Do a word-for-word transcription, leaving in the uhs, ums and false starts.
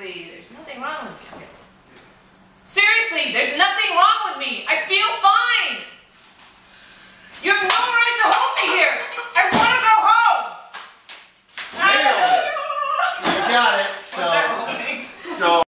Seriously, there's nothing wrong with me. Okay. Seriously, there's nothing wrong with me. I feel fine. You have no right to hold me here. I want to go home. Nailed it. You got it.